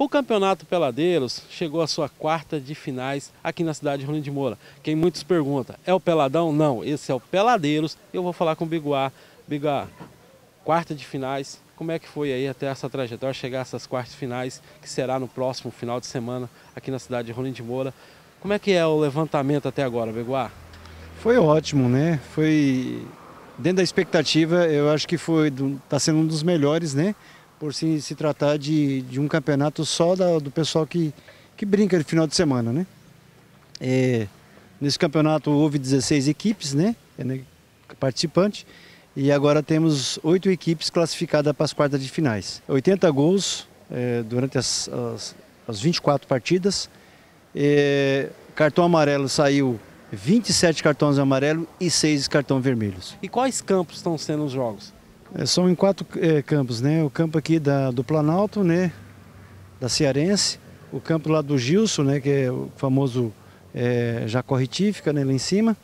O Campeonato Peladeiros chegou à sua quarta de finais aqui na cidade de Rolim de Moura. Quem muitos pergunta, é o Peladão? Não, esse é o Peladeiros. Eu vou falar com o Biguá. Biguá, quarta de finais, como é que foi aí até essa trajetória, chegar a essas quartas de finais, que será no próximo final de semana aqui na cidade de Rolim de Moura? Como é que é o levantamento até agora, Biguá? Foi ótimo, né? Foi dentro da expectativa, eu acho que está sendo um dos melhores, né? Por se tratar de um campeonato só do pessoal que brinca de final de semana, né? Nesse campeonato houve 16 equipes, né? Participantes. E agora temos 8 equipes classificadas para as quartas de finais. 80 gols durante as 24 partidas. Cartão amarelo saiu 27 cartões amarelos e 6 cartões vermelhos. E quais campos estão sendo os jogos? São em 4 campos, né? O campo aqui do Planalto, né? Da Cearense. O campo lá do Gilson, né? Que é o famoso Jacó Retífica, né? Lá em cima.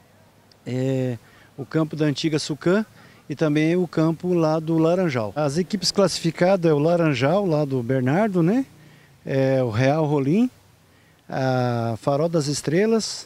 O campo da antiga Sucã e também o campo lá do Laranjal. As equipes classificadas é o Laranjal, lá do Bernardo, né? O Real Rolim, a Farol das Estrelas,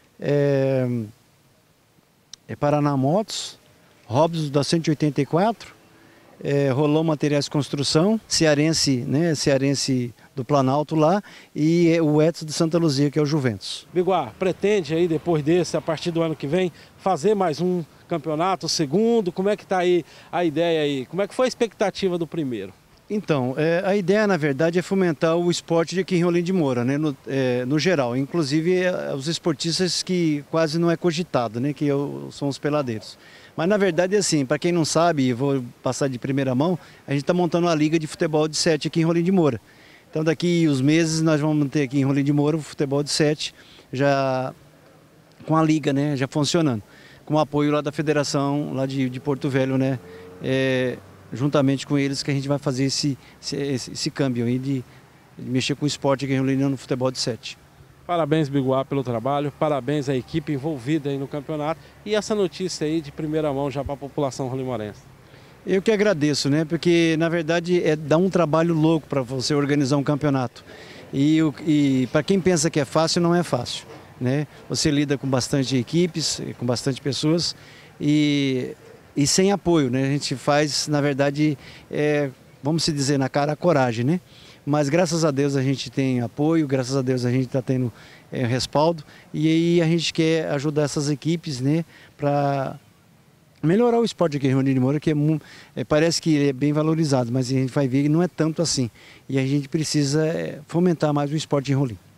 Paraná Motos, Robson da 184, Rolão Materiais de Construção, Cearense, né? Cearense do Planalto lá e o Edson de Santa Luzia, que é o Juventus. Biguá, pretende aí depois desse, a partir do ano que vem, fazer mais um campeonato, o segundo? Como é que está aí a ideia aí? Como é que foi a expectativa do primeiro? Então, a ideia na verdade é fomentar o esporte de aqui em Rolim de Moura, né? No geral, inclusive os esportistas que quase não é cogitado, né? Que são os peladeiros. Mas na verdade é assim, para quem não sabe, vou passar de primeira mão, a gente está montando uma liga de futebol de 7 aqui em Rolim de Moura. Então daqui uns meses nós vamos ter aqui em Rolim de Moura o futebol de 7, já com a liga, né? Já funcionando. Com o apoio lá da federação lá de Porto Velho, né? Juntamente com eles que a gente vai fazer esse câmbio aí de mexer com o esporte aqui em Rolim no futebol de 7. Parabéns, Biguá, pelo trabalho, parabéns à equipe envolvida aí no campeonato e essa notícia aí de primeira mão já para a população rolimorense. Eu que agradeço, né? Porque na verdade dá um trabalho louco para você organizar um campeonato. E para quem pensa que é fácil, não é fácil, né? Você lida com bastante equipes, com bastante pessoas e sem apoio, né? A gente faz, na verdade, vamos se dizer, na cara a coragem, né? Mas graças a Deus a gente tem apoio, graças a Deus a gente está tendo respaldo e aí a gente quer ajudar essas equipes, né? Para melhorar o esporte aqui em Rolim de Moura, que parece que é bem valorizado, mas a gente vai ver que não é tanto assim. E a gente precisa fomentar mais o esporte em Rolim.